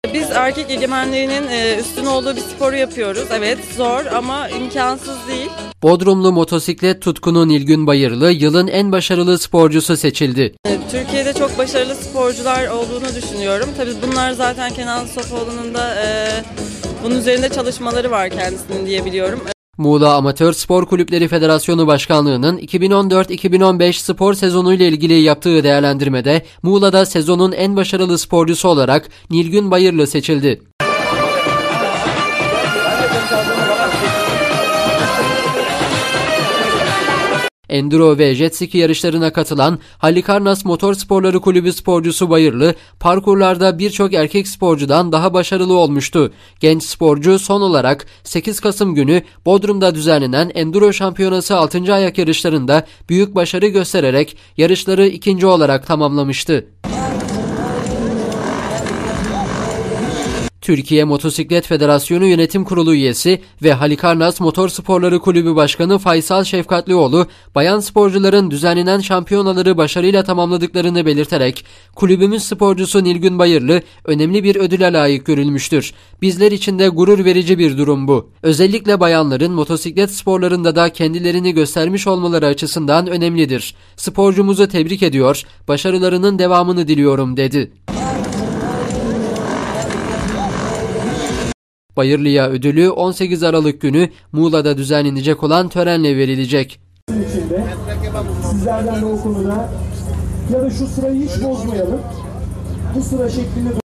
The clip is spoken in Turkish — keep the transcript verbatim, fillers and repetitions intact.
Biz erkek egemenliğinin üstün olduğu bir sporu yapıyoruz. Evet, zor ama imkansız değil. Bodrumlu motosiklet tutkunu Nilgün Bayırlı yılın en başarılı sporcusu seçildi. Türkiye'de çok başarılı sporcular olduğunu düşünüyorum. Tabii bunlar zaten Kenan Sofoğlu'nun da e, bunun üzerinde çalışmaları var kendisinin diye biliyorum. Muğla Amatör Spor Kulüpleri Federasyonu Başkanlığı'nın iki bin on dört iki bin on beş spor sezonuyla ilgili yaptığı değerlendirmede Muğla'da sezonun en başarılı sporcusu olarak Nilgün Bayırlı seçildi. Enduro ve jet ski yarışlarına katılan Halikarnas Motor Sporları Kulübü sporcusu Bayırlı, parkurlarda birçok erkek sporcudan daha başarılı olmuştu. Genç sporcu son olarak sekiz Kasım günü Bodrum'da düzenlenen Enduro Şampiyonası altıncı ayak yarışlarında büyük başarı göstererek yarışları ikinci olarak tamamlamıştı. Türkiye Motosiklet Federasyonu Yönetim Kurulu üyesi ve Halikarnas Motor Sporları Kulübü Başkanı Faysal Şefkatlioğlu, bayan sporcuların düzenlenen şampiyonaları başarıyla tamamladıklarını belirterek, kulübümüz sporcusu Nilgün Bayırlı önemli bir ödüle layık görülmüştür. Bizler için de gurur verici bir durum bu. Özellikle bayanların motosiklet sporlarında da kendilerini göstermiş olmaları açısından önemlidir. Sporcumuzu tebrik ediyor, başarılarının devamını diliyorum dedi. Bayırlı'ya ödülü on sekiz Aralık günü Muğla'da düzenlenecek olan törenle verilecek. İçinde sizlerden de o konuda ya da şu sırayı hiç bozmayalım. Bu sıra şeklinde